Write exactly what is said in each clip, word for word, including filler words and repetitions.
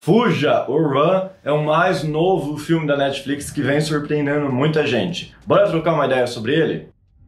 Fuja ou Run é o mais novo filme da Netflix que vem surpreendendo muita gente. Bora trocar uma ideia sobre ele?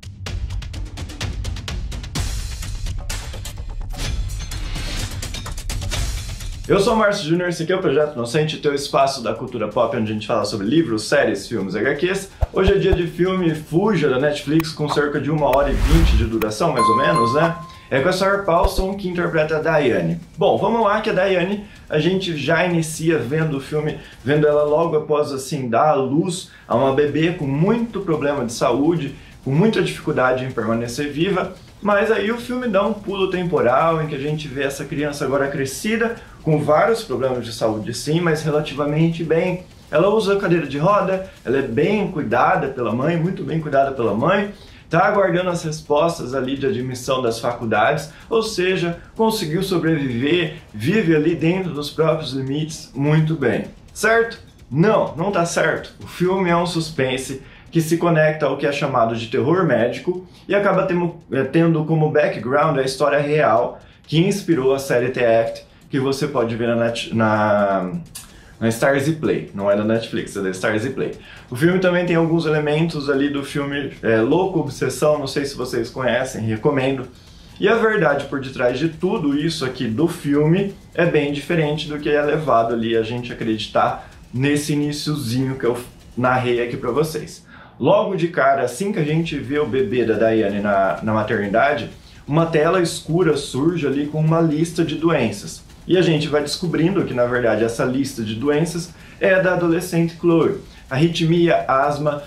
Eu sou o Márcio Júnior, esse aqui é o Projeto Inocente, teu espaço da cultura pop, onde a gente fala sobre livros, séries, filmes, agá quês. Hoje é dia de filme Fuja, da Netflix, com cerca de uma hora e vinte de duração, mais ou menos, né? É com a Sarah Paulson, que interpreta a Diane. Bom, vamos lá, que a Diane, a gente já inicia vendo o filme, vendo ela logo após, assim, dar à luz a uma bebê com muito problema de saúde, com muita dificuldade em permanecer viva, mas aí o filme dá um pulo temporal em que a gente vê essa criança agora crescida, com vários problemas de saúde sim, mas relativamente bem. Ela usa cadeira de roda, ela é bem cuidada pela mãe, muito bem cuidada pela mãe, está aguardando as respostas ali de admissão das faculdades, ou seja, conseguiu sobreviver, vive ali dentro dos próprios limites muito bem. Certo? Não, não tá certo. O filme é um suspense que se conecta ao que é chamado de terror médico e acaba temo, tendo como background a história real que inspirou a série The Act, que você pode ver na, Net, na, na Starz Play. Não é da Netflix, é da Starz Play. O filme também tem alguns elementos ali do filme é, Louco Obsessão, não sei se vocês conhecem, recomendo. E a verdade por detrás de tudo isso aqui do filme é bem diferente do que é levado ali a gente acreditar nesse iniciozinho que eu narrei aqui pra vocês. Logo de cara, assim que a gente vê o bebê da Diane na, na maternidade, uma tela escura surge ali com uma lista de doenças. E a gente vai descobrindo que, na verdade, essa lista de doenças é da adolescente Chloe. Arritmia, asma,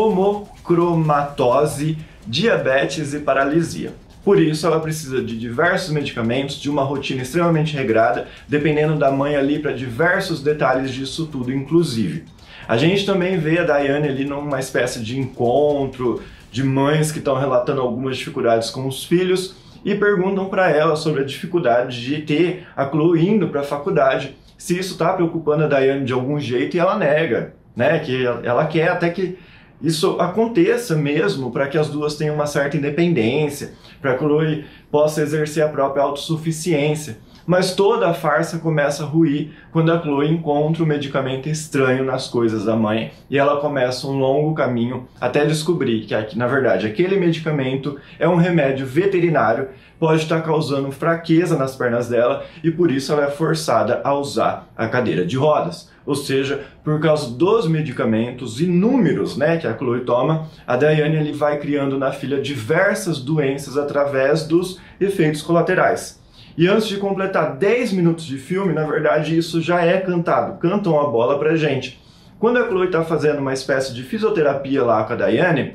homocromatose, diabetes e paralisia. Por isso, ela precisa de diversos medicamentos, de uma rotina extremamente regrada, dependendo da mãe ali para diversos detalhes disso tudo, inclusive. A gente também vê a Diane ali numa espécie de encontro de mães que estão relatando algumas dificuldades com os filhos e perguntam para ela sobre a dificuldade de ter a Chloe indo para a faculdade, se isso está preocupando a Diane de algum jeito, e ela nega, né, que ela quer até que isso aconteça mesmo, para que as duas tenham uma certa independência, para que a Chloe possa exercer a própria autossuficiência. Mas toda a farsa começa a ruir quando a Chloe encontra um medicamento estranho nas coisas da mãe e ela começa um longo caminho até descobrir que, na verdade, aquele medicamento é um remédio veterinário, pode estar causando fraqueza nas pernas dela e por isso ela é forçada a usar a cadeira de rodas. Ou seja, por causa dos medicamentos inúmeros, né, que a Chloe toma, a Diane ele vai criando na filha diversas doenças através dos efeitos colaterais. E antes de completar dez minutos de filme, na verdade isso já é cantado, cantam a bola pra gente. Quando a Chloe está fazendo uma espécie de fisioterapia lá com a Diane,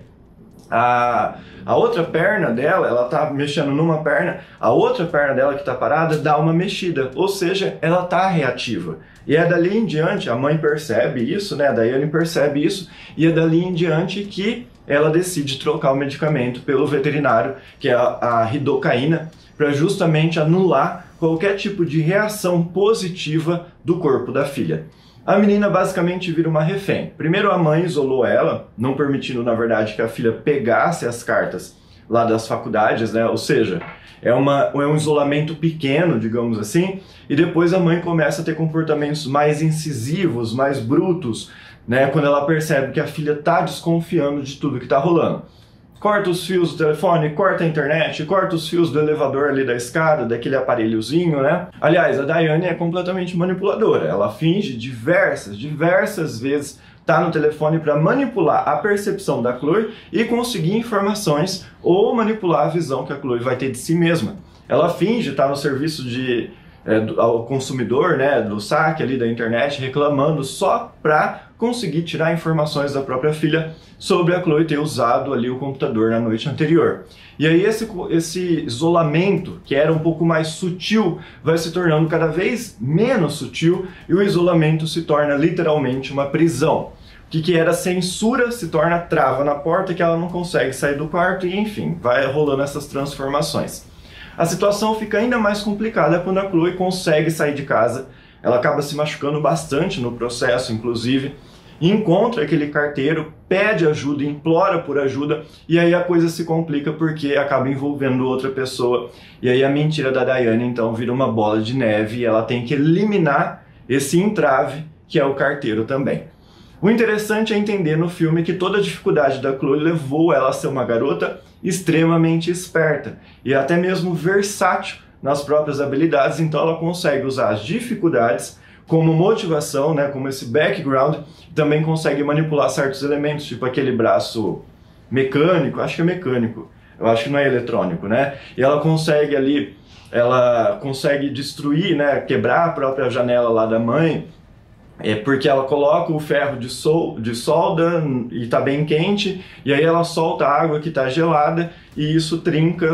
a, a outra perna dela, ela tá mexendo numa perna, a outra perna dela que tá parada dá uma mexida, ou seja, ela tá reativa. E é dali em diante, a mãe percebe isso, né, a Diane percebe isso, e é dali em diante que ela decide trocar o medicamento pelo veterinário, que é a, a ridocaína, para justamente anular qualquer tipo de reação positiva do corpo da filha. A menina basicamente vira uma refém. Primeiro a mãe isolou ela, não permitindo na verdade que a filha pegasse as cartas lá das faculdades, né? Ou seja, é, uma, é um isolamento pequeno, digamos assim, e depois a mãe começa a ter comportamentos mais incisivos, mais brutos, né? Quando ela percebe que a filha está desconfiando de tudo que está rolando. Corta os fios do telefone, corta a internet, corta os fios do elevador ali da escada, daquele aparelhozinho, né? Aliás, a Diane é completamente manipuladora. Ela finge diversas, diversas vezes tá no telefone para manipular a percepção da Chloe e conseguir informações ou manipular a visão que a Chloe vai ter de si mesma. Ela finge estar no serviço de É, do, ao consumidor, né, do saque ali da internet, reclamando só para conseguir tirar informações da própria filha sobre a Chloe ter usado ali o computador na noite anterior. E aí esse, esse isolamento, que era um pouco mais sutil, vai se tornando cada vez menos sutil e o isolamento se torna literalmente uma prisão. O que, que era censura se torna trava na porta que ela não consegue sair do quarto e enfim, vai rolando essas transformações. A situação fica ainda mais complicada quando a Chloe consegue sair de casa. Ela acaba se machucando bastante no processo, inclusive, e encontra aquele carteiro, pede ajuda, implora por ajuda, e aí a coisa se complica porque acaba envolvendo outra pessoa. E aí a mentira da Diane, então, vira uma bola de neve e ela tem que eliminar esse entrave que é o carteiro também. O interessante é entender no filme que toda a dificuldade da Chloe levou ela a ser uma garota extremamente esperta e até mesmo versátil nas próprias habilidades, então ela consegue usar as dificuldades como motivação, né, como esse background, também consegue manipular certos elementos, tipo aquele braço mecânico, acho que é mecânico, eu acho que não é eletrônico, né? E ela consegue ali, ela consegue destruir, né, quebrar a própria janela lá da mãe, é porque ela coloca o ferro de, sol, de solda e está bem quente, e aí ela solta a água que está gelada e isso trinca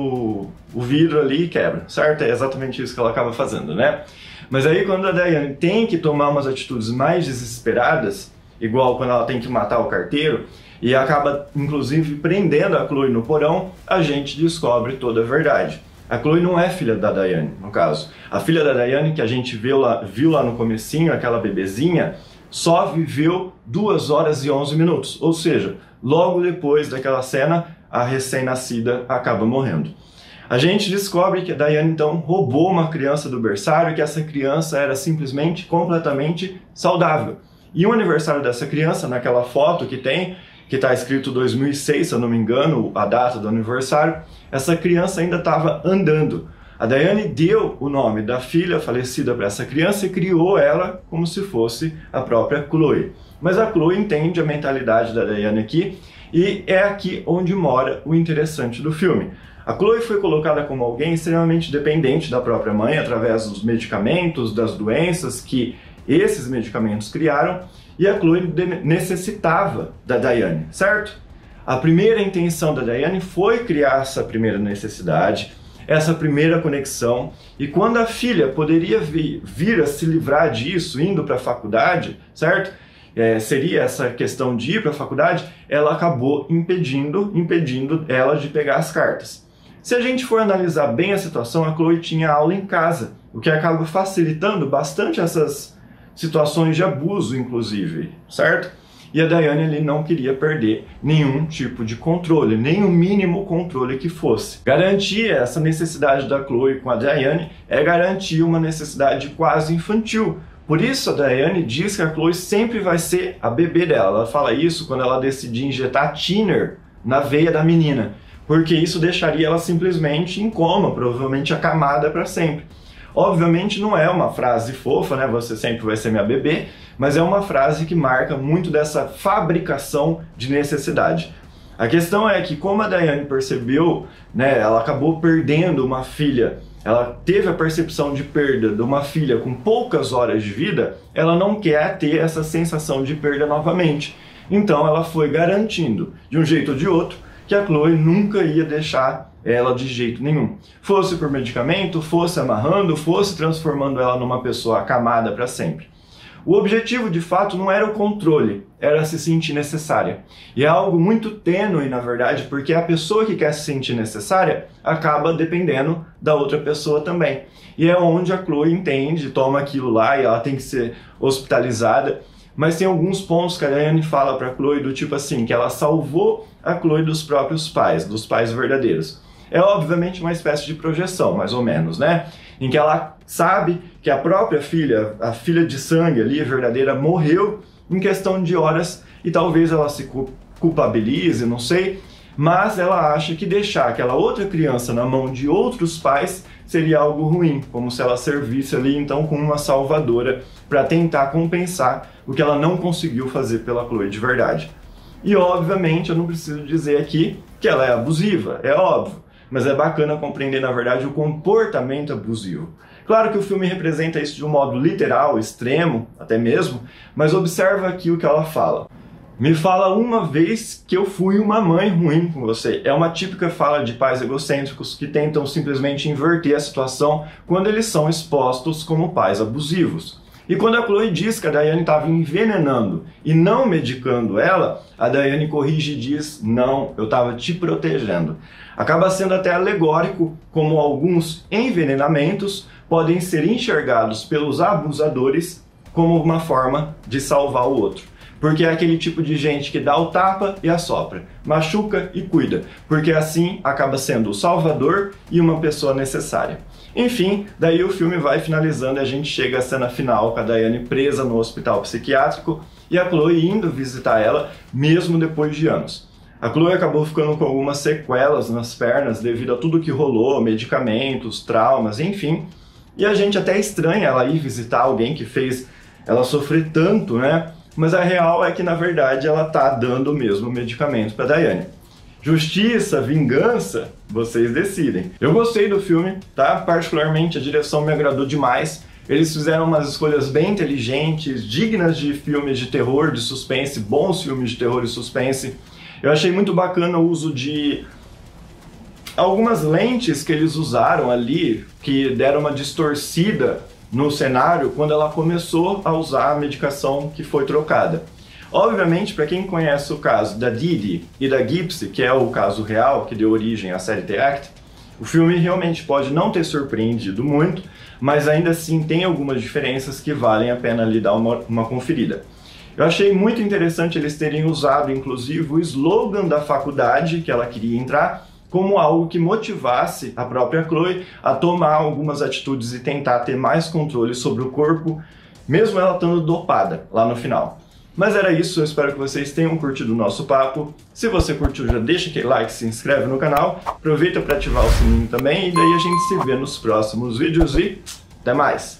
o, o vidro ali e quebra, certo? É exatamente isso que ela acaba fazendo, né? Mas aí quando a Diane tem que tomar umas atitudes mais desesperadas, igual quando ela tem que matar o carteiro, e acaba inclusive prendendo a Chloe no porão, a gente descobre toda a verdade. A Chloe não é filha da Diane, no caso. A filha da Diane, que a gente viu lá, viu lá no comecinho, aquela bebezinha, só viveu duas horas e onze minutos. Ou seja, logo depois daquela cena, a recém-nascida acaba morrendo. A gente descobre que a Diane, então, roubou uma criança do berçário e que essa criança era simplesmente, completamente saudável. E o aniversário dessa criança, naquela foto que tem, que está escrito dois mil e seis, se eu não me engano, a data do aniversário, essa criança ainda estava andando. A Diane deu o nome da filha falecida para essa criança e criou ela como se fosse a própria Chloe. Mas a Chloe entende a mentalidade da Diane aqui e é aqui onde mora o interessante do filme. A Chloe foi colocada como alguém extremamente dependente da própria mãe através dos medicamentos, das doenças que esses medicamentos criaram, e a Chloe necessitava da Diane, certo? A primeira intenção da Diane foi criar essa primeira necessidade, essa primeira conexão, e quando a filha poderia vir, vir a se livrar disso, indo para a faculdade, certo? É, seria essa questão de ir para a faculdade, ela acabou impedindo, impedindo ela de pegar as cartas. Se a gente for analisar bem a situação, a Chloe tinha aula em casa, o que acaba facilitando bastante essas situações de abuso, inclusive, certo? E a Diane ali não queria perder nenhum tipo de controle, nem o mínimo controle que fosse. Garantir essa necessidade da Chloe com a Diane é garantir uma necessidade quase infantil. Por isso a Diane diz que a Chloe sempre vai ser a bebê dela. Ela fala isso quando ela decidir injetar thinner na veia da menina, porque isso deixaria ela simplesmente em coma, provavelmente acamada para sempre. Obviamente não é uma frase fofa, né? Você sempre vai ser minha bebê, mas é uma frase que marca muito dessa fabricação de necessidade. A questão é que, como a Diane percebeu, né, ela acabou perdendo uma filha, ela teve a percepção de perda de uma filha com poucas horas de vida, ela não quer ter essa sensação de perda novamente. Então ela foi garantindo, de um jeito ou de outro, que a Chloe nunca ia deixar ela de jeito nenhum. Fosse por medicamento, fosse amarrando, fosse transformando ela numa pessoa acamada para sempre. O objetivo, de fato, não era o controle, era se sentir necessária. E é algo muito tênue, na verdade, porque a pessoa que quer se sentir necessária acaba dependendo da outra pessoa também. E é onde a Chloe entende, toma aquilo lá e ela tem que ser hospitalizada. Mas tem alguns pontos que a Diane fala para a Chloe do tipo assim, que ela salvou a Chloe dos próprios pais, dos pais verdadeiros. É obviamente uma espécie de projeção, mais ou menos, né? Em que ela sabe que a própria filha, a filha de sangue ali, verdadeira, morreu em questão de horas e talvez ela se culpabilize, não sei, mas ela acha que deixar aquela outra criança na mão de outros pais seria algo ruim, como se ela servisse ali então como uma salvadora para tentar compensar o que ela não conseguiu fazer pela Chloe de verdade. E obviamente eu não preciso dizer aqui que ela é abusiva, é óbvio, mas é bacana compreender na verdade o comportamento abusivo. Claro que o filme representa isso de um modo literal, extremo, até mesmo, mas observa aqui o que ela fala. Me fala uma vez que eu fui uma mãe ruim com você. É uma típica fala de pais egocêntricos que tentam simplesmente inverter a situação quando eles são expostos como pais abusivos. E quando a Chloe diz que a Diane estava envenenando e não medicando ela, a Diane corrige e diz, não, eu estava te protegendo. Acaba sendo até alegórico como alguns envenenamentos podem ser enxergados pelos abusadores como uma forma de salvar o outro. Porque é aquele tipo de gente que dá o tapa e assopra, machuca e cuida, porque assim acaba sendo o salvador e uma pessoa necessária. Enfim, daí o filme vai finalizando e a gente chega à cena final com a Diane presa no hospital psiquiátrico e a Chloe indo visitar ela, mesmo depois de anos. A Chloe acabou ficando com algumas sequelas nas pernas devido a tudo que rolou, medicamentos, traumas, enfim. E a gente até estranha ela ir visitar alguém que fez ela sofrer tanto, né? Mas a real é que, na verdade, ela tá dando mesmo medicamento para Diane. Justiça, vingança, vocês decidem. Eu gostei do filme, tá? Particularmente a direção me agradou demais. Eles fizeram umas escolhas bem inteligentes, dignas de filmes de terror, de suspense, bons filmes de terror e suspense. Eu achei muito bacana o uso de algumas lentes que eles usaram ali, que deram uma distorcida no cenário quando ela começou a usar a medicação que foi trocada. Obviamente, para quem conhece o caso da Didi e da Gypsy, que é o caso real que deu origem à série The Act, o filme realmente pode não ter surpreendido muito, mas ainda assim tem algumas diferenças que valem a pena lhe dar uma, uma conferida. Eu achei muito interessante eles terem usado, inclusive, o slogan da faculdade que ela queria entrar como algo que motivasse a própria Chloe a tomar algumas atitudes e tentar ter mais controle sobre o corpo, mesmo ela estando dopada lá no final. Mas era isso, eu espero que vocês tenham curtido o nosso papo. Se você curtiu, já deixa aquele like, se inscreve no canal, aproveita para ativar o sininho também e daí a gente se vê nos próximos vídeos e até mais!